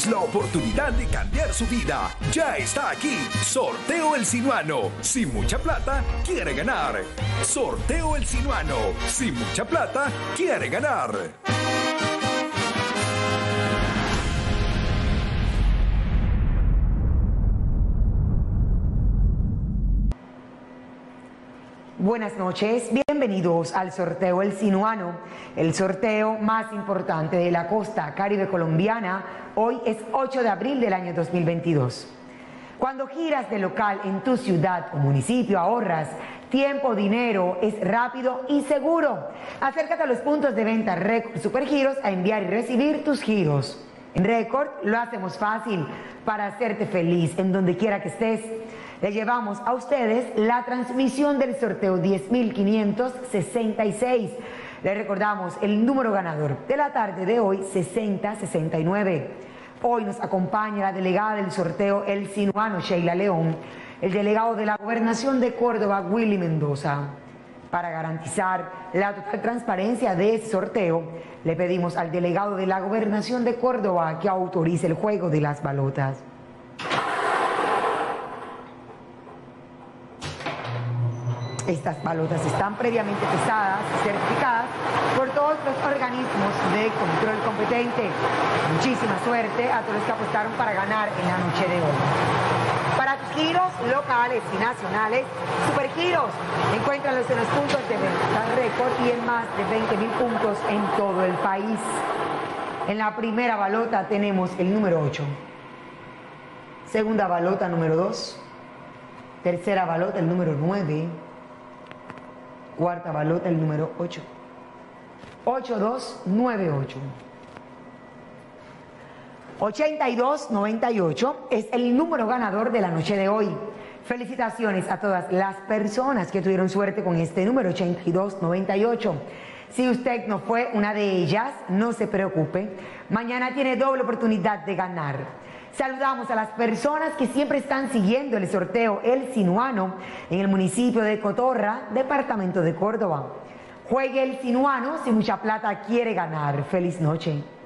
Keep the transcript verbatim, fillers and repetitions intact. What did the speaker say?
es la oportunidad de cambiar su vida. Ya está aquí. Sorteo El Sinuano. Sin mucha plata, quiere ganar. Sorteo El Sinuano. Sin mucha plata, quiere ganar. Buenas noches, bienvenidos al sorteo El Sinuano, el sorteo más importante de la costa caribe colombiana. Hoy es ocho de abril del año dos mil veintidós. Cuando giras de local en tu ciudad o municipio, ahorras tiempo, dinero, es rápido y seguro. Acércate a los puntos de venta Record Supergiros a enviar y recibir tus giros. En Record lo hacemos fácil para hacerte feliz en donde quiera que estés. Le llevamos a ustedes la transmisión del sorteo diez mil quinientos sesenta y seis. Le recordamos el número ganador de la tarde de hoy, sesenta sesenta y nueve. Hoy nos acompaña la delegada del sorteo El Sinuano, Sheila León, el delegado de la Gobernación de Córdoba, Willy Mendoza. Para garantizar la total transparencia de este sorteo, le pedimos al delegado de la Gobernación de Córdoba que autorice el juego de las balotas. Estas balotas están previamente pesadas y certificadas por todos los organismos de control competente. Muchísima suerte a todos los que apostaron para ganar en la noche de hoy. Para tus giros locales y nacionales, Supergiros, encuéntralos en los puntos de venta Record y en más de veinte mil puntos en todo el país. En la primera balota tenemos el número ocho. Segunda balota, número dos. Tercera balota, el número nueve. Cuarta balota, el número ocho. ocho dos nueve ocho. ochenta y dos noventa y ocho es el número ganador de la noche de hoy. Felicitaciones a todas las personas que tuvieron suerte con este número, ochenta y dos noventa y ocho. Si usted no fue una de ellas, no se preocupe. Mañana tiene doble oportunidad de ganar. Saludamos a las personas que siempre están siguiendo el sorteo El Sinuano en el municipio de Cotorra, departamento de Córdoba. Juegue El Sinuano, si mucha plata quiere ganar. Feliz noche.